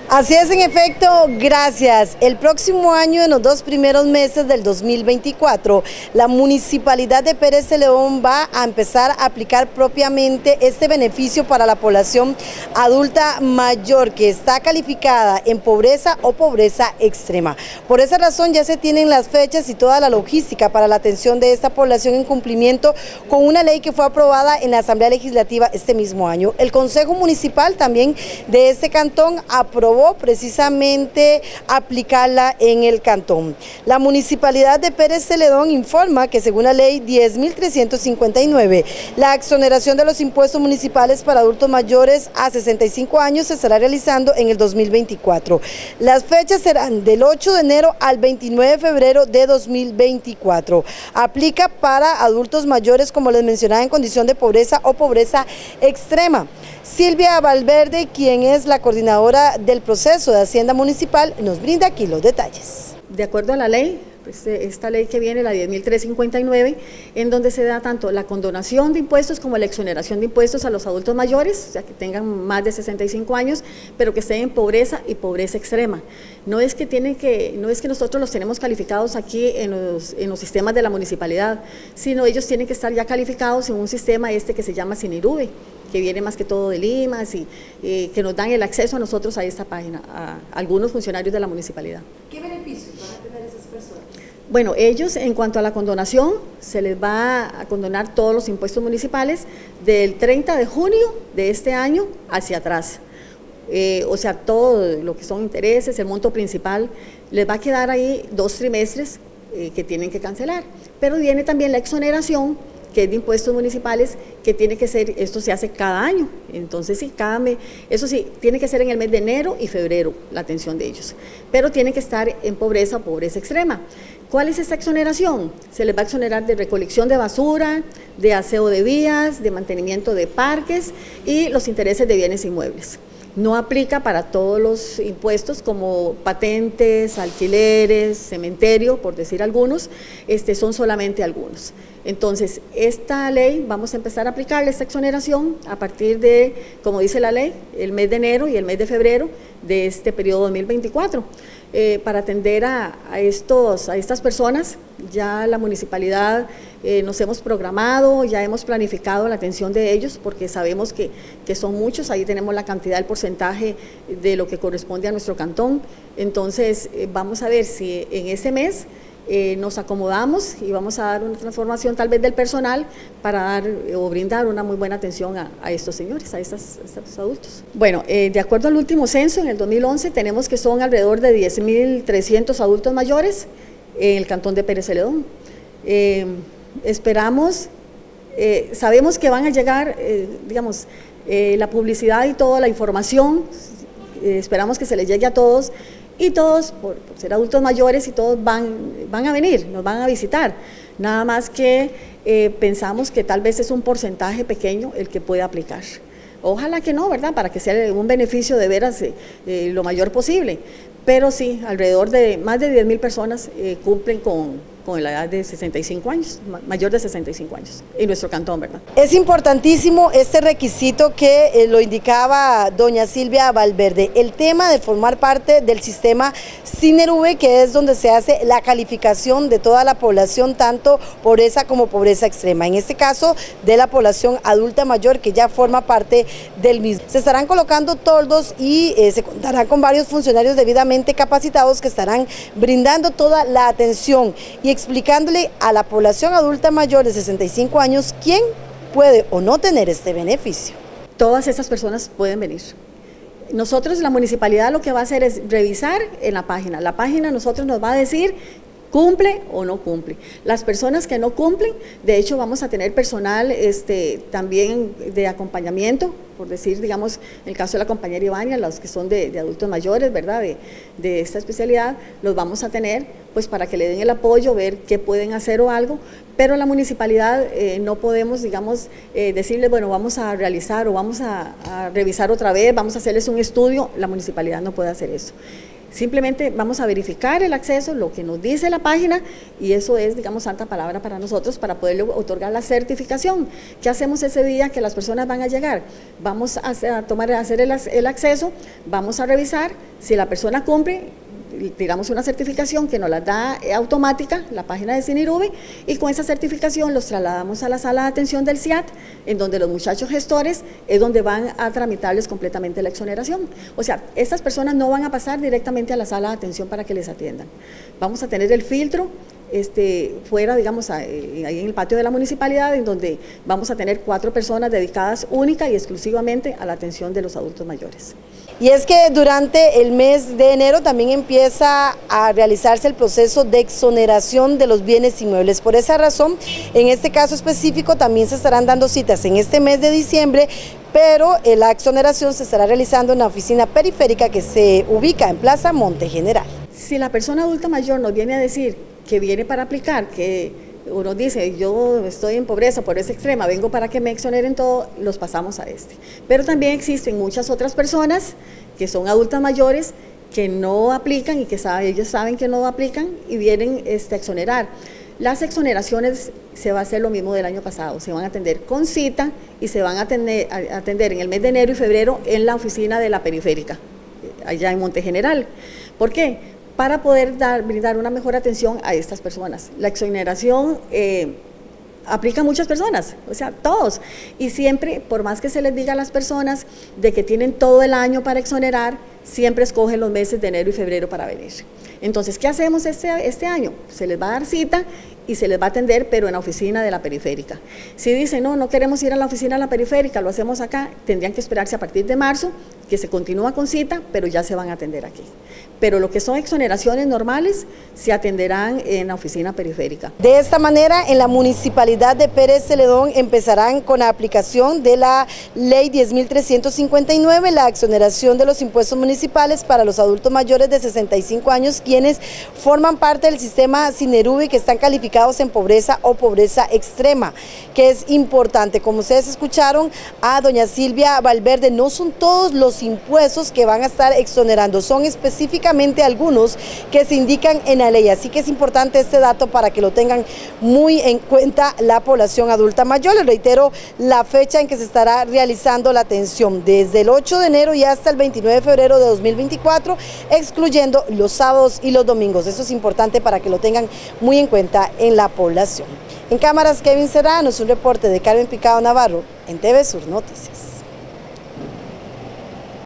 Así es, en efecto, gracias. El próximo año, en los 2 primeros meses del 2024, la Municipalidad de Pérez Celedón va a empezar a aplicar propiamente este beneficio para la población adulta mayor que está calificada en pobreza o pobreza extrema. Por esa razón ya se tienen las fechas y toda la logística para la atención de esta población en cumplimiento con una ley que fue aprobada en la Asamblea Legislativa este mismo año. El Consejo Municipal también de este cantón aprobó precisamente aplicarla en el cantón. La Municipalidad de Pérez Celedón informa que según la ley 10.359, la exoneración de los impuestos municipales para adultos mayores a 65 años se estará realizando en el 2024. Las fechas serán del 8 de enero al 29 de febrero de 2024. Aplica para adultos mayores, como les mencionaba, en condición de pobreza o pobreza extrema. Silvia Valverde, quien es la coordinadora del proceso de Hacienda Municipal, nos brinda aquí los detalles. De acuerdo a la ley, pues esta ley que viene, la 10.359, en donde se da tanto la condonación de impuestos como la exoneración de impuestos a los adultos mayores, o sea, que tengan más de 65 años, pero que estén en pobreza y pobreza extrema. No es que nosotros los tenemos calificados aquí en los sistemas de la municipalidad, sino ellos tienen que estar ya calificados en un sistema que se llama Sinirube, que viene más que todo de Lima, y que nos dan el acceso a nosotros a esta página, a algunos funcionarios de la municipalidad. ¿Qué beneficios van a tener esas personas? Bueno, ellos, en cuanto a la condonación, se les va a condonar todos los impuestos municipales del 30 de junio de este año hacia atrás. O sea, todo lo que son intereses, el monto principal, les va a quedar ahí 2 trimestres que tienen que cancelar. Pero viene también la exoneración, que es de impuestos municipales, que tiene que ser, esto se hace cada año, entonces sí, cada mes, eso sí, tiene que ser en el mes de enero y febrero la atención de ellos, pero tienen que estar en pobreza o pobreza extrema. ¿Cuál es esta exoneración? Se les va a exonerar de recolección de basura, de aseo de vías, de mantenimiento de parques y los intereses de bienes inmuebles. No aplica para todos los impuestos como patentes, alquileres, cementerio, por decir algunos, son solamente algunos. Entonces, esta ley vamos a empezar a aplicarle esta exoneración a partir de, como dice la ley, el mes de enero y el mes de febrero de este periodo 2024. Para atender a estas personas, ya la municipalidad nos hemos programado, ya hemos planificado la atención de ellos porque sabemos que son muchos, ahí tenemos la cantidad, el porcentaje de lo que corresponde a nuestro cantón. Entonces vamos a ver si en ese mes nos acomodamos y vamos a dar una transformación tal vez del personal para dar o brindar una muy buena atención a estos señores, a estos adultos. Bueno, de acuerdo al último censo, en el 2011 tenemos que son alrededor de 10.300 adultos mayores en el cantón de Pérez Celedón. Esperamos, sabemos que van a llegar, la publicidad y toda la información, esperamos que se les llegue a todos, y todos, por ser adultos mayores, y todos van a venir, nos van a visitar. Nada más que pensamos que tal vez es un porcentaje pequeño el que puede aplicar. Ojalá que no, ¿verdad? Para que sea un beneficio de veras lo mayor posible. Pero sí, alrededor de más de 10.000 personas cumplen con la edad de 65 años, mayor de 65 años, en nuestro cantón, ¿verdad? Es importantísimo este requisito que lo indicaba doña Silvia Valverde, el tema de formar parte del sistema Sinirube, que es donde se hace la calificación de toda la población, tanto pobreza como pobreza extrema, en este caso de la población adulta mayor que ya forma parte del mismo. Se estarán colocando toldos y se contará con varios funcionarios debidamente capacitados que estarán brindando toda la atención y explicándole a la población adulta mayor de 65 años quién puede o no tener este beneficio. Todas estas personas pueden venir. Nosotros, la municipalidad, lo que va a hacer es revisar en la página. La página nosotros nos va a decir cumple o no cumple. Las personas que no cumplen, de hecho vamos a tener personal también de acompañamiento, por decir, digamos, en el caso de la compañera Ivania, los que son de adultos mayores, ¿verdad?, de esta especialidad, los vamos a tener pues para que le den el apoyo, ver qué pueden hacer o algo, pero la municipalidad no podemos, digamos, decirles, bueno, vamos a realizar o vamos a revisar otra vez, vamos a hacerles un estudio. La municipalidad no puede hacer eso. Simplemente vamos a verificar el acceso, lo que nos dice la página, y eso es, digamos, santa palabra para nosotros para poderle otorgar la certificación. ¿Qué hacemos ese día que las personas van a llegar? Vamos a hacer el acceso, vamos a revisar si la persona cumple, tiramos una certificación que nos la da automática, la página de Cinerubi, y con esa certificación los trasladamos a la sala de atención del CIAT, en donde los muchachos gestores es donde van a tramitarles completamente la exoneración. O sea, estas personas no van a pasar directamente a la sala de atención para que les atiendan. Vamos a tener el filtro fuera, digamos, ahí en el patio de la municipalidad, en donde vamos a tener 4 personas dedicadas única y exclusivamente a la atención de los adultos mayores. Y es que durante el mes de enero también empieza a realizarse el proceso de exoneración de los bienes inmuebles. Por esa razón, en este caso específico también se estarán dando citas en este mes de diciembre, pero la exoneración se estará realizando en la oficina periférica que se ubica en Plaza Monte General. Si la persona adulta mayor nos viene a decir que viene para aplicar, que uno dice, yo estoy en pobreza extrema, vengo para que me exoneren todo, los pasamos a este. Pero también existen muchas otras personas que son adultas mayores que no aplican y que ellos saben que no aplican y vienen a exonerar. Las exoneraciones se va a hacer lo mismo del año pasado, se van a atender con cita y se van a atender en el mes de enero y febrero en la oficina de la periférica, allá en Monte General. ¿Por qué? Para poder brindar una mejor atención a estas personas. La exoneración aplica a muchas personas, o sea, todos. Y siempre, por más que se les diga a las personas de que tienen todo el año para exonerar, siempre escogen los meses de enero y febrero para venir. Entonces, ¿qué hacemos este año? Se les va a dar cita y se les va a atender, pero en la oficina de la periférica. Si dicen, no queremos ir a la oficina de la periférica, lo hacemos acá, tendrían que esperarse a partir de marzo, que se continúa con cita, pero ya se van a atender aquí. Pero lo que son exoneraciones normales se atenderán en la oficina periférica. De esta manera, en la municipalidad de Pérez Celedón empezarán con la aplicación de la ley 10.359, la exoneración de los impuestos municipales para los adultos mayores de 65 años, quienes forman parte del sistema Cinerubi, que están calificados en pobreza o pobreza extrema, que es importante. Como ustedes escucharon a doña Silvia Valverde, no son todos los impuestos que van a estar exonerando, son específicamente algunos que se indican en la ley, así que es importante este dato para que lo tengan muy en cuenta la población adulta mayor. Les reitero la fecha en que se estará realizando la atención, desde el 8 de enero y hasta el 29 de febrero de 2024, excluyendo los sábados y los domingos. Eso es importante para que lo tengan muy en cuenta en la población. En cámaras, Kevin Serrano, es un reporte de Carmen Picado Navarro en TV Sur Noticias.